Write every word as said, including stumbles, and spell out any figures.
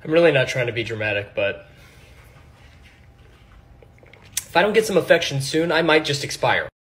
I'm really not trying to be dramatic, but if I don't get some affection soon, I might just expire.